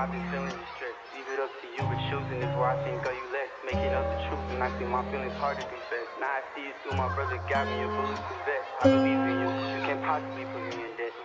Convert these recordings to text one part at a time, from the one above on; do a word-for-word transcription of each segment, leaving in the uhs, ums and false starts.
I've been feeling distressed. Leave it up to you, but choosing is why I think of you less. Making up the truth, and I see my feelings hard to confess. Now I see it through my brother got me a bulletproof vest. I believe in you, you can't possibly put me in debt.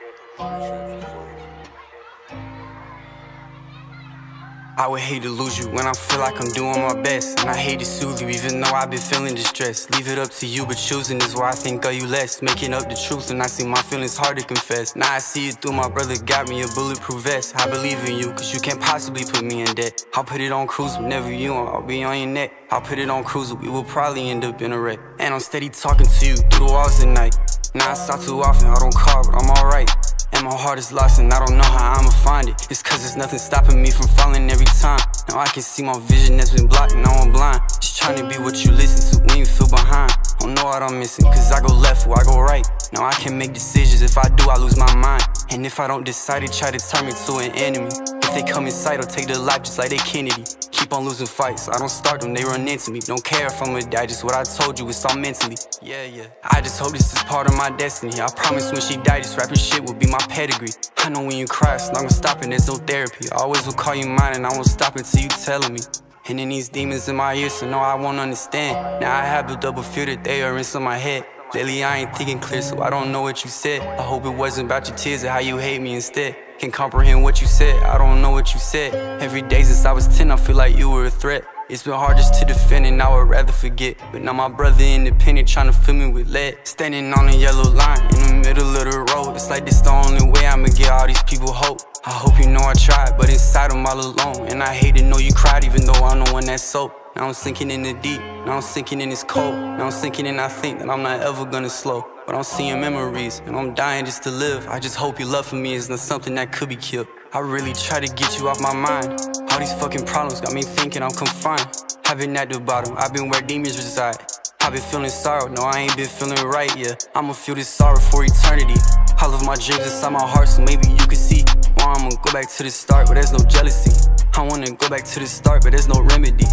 I would hate to lose you when I feel like I'm doing my best. And I hate to soothe you even though I've been feeling distressed. Leave it up to you, but choosing is why I think of you less. Making up the truth and I see my feelings hard to confess. Now I see it through my brother got me a bulletproof vest. I believe in you, cause you can't possibly put me in debt. I'll put it on cruise whenever you want, I'll be on your neck. I'll put it on cruise, we will probably end up in a wreck. And I'm steady talking to you through the walls at night. Now I stop too often, I don't call, but I'm alright. And my heart is lost and I don't know how I'ma find it. It's cause there's nothing stopping me from falling every time. Now I can see my vision that's been blocked and now I'm blind. Just trying to be what you listen to when you feel behind. Don't know what I'm missing, cause I go left or I go right. Now I can make decisions, if I do I lose my mind. And if I don't decide, they try to turn me to an enemy. If they come inside, I'll take their life just like they Kennedy. Keep on losing fights, I don't start them, they run into me. Don't care if I'ma die, just what I told you, it's all mentally. Yeah, yeah. I just hope this is part of my destiny. I promise when she died, this rapping shit will be my pedigree. I know when you cry, it's not gonna stop and there's no therapy. I always will call you mine and I won't stop until you telling me. And then these demons in my ears, so no, I won't understand. Now I have built up a fear that they are inside my head. Lately I ain't thinking clear, so I don't know what you said. I hope it wasn't about your tears or how you hate me instead. Can't comprehend what you said, I don't know what you said. Every day since I was ten, I feel like you were a threat. It's been hard just to defend and I would rather forget. But now my brother independent trying to fill me with lead. Standing on a yellow line in the middle of the road. It's like this the only way I'ma get all these people hope. I hope you know I tried, but inside I'm all alone. And I hate to know you cried even though I'm the one that's soaked. Now I'm sinking in the deep, now I'm sinking in this cold. Now I'm sinking and I think that I'm not ever gonna slow. But I'm seeing memories, and I'm dying just to live. I just hope your love for me is not something that could be killed. I really try to get you off my mind. All these fucking problems got me thinking I'm confined. I've been at the bottom, I've been where demons reside. I've been feeling sorrow, no I ain't been feeling right, yeah. I'ma feel this sorrow for eternity. I love my dreams inside my heart, so maybe you can see why I'ma go back to the start, but there's no jealousy. I wanna go back to the start, but there's no remedy.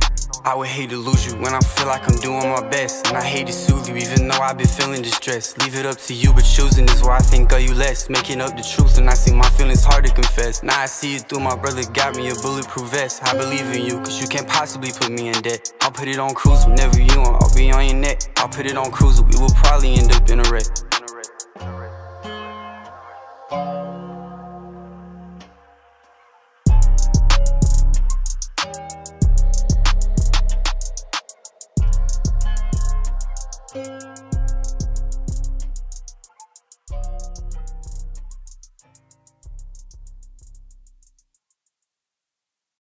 I would hate to lose you when I feel like I'm doing my best. And I hate to soothe you even though I've been feeling distressed. Leave it up to you, but choosing is why I think of you less. Making up the truth and I see my feelings hard to confess. Now I see it through my brother got me a bulletproof vest. I believe in you, cause you can't possibly put me in debt. I'll put it on cruise whenever you want, I'll be on your neck. I'll put it on cruise, we will probably end up in a wreck.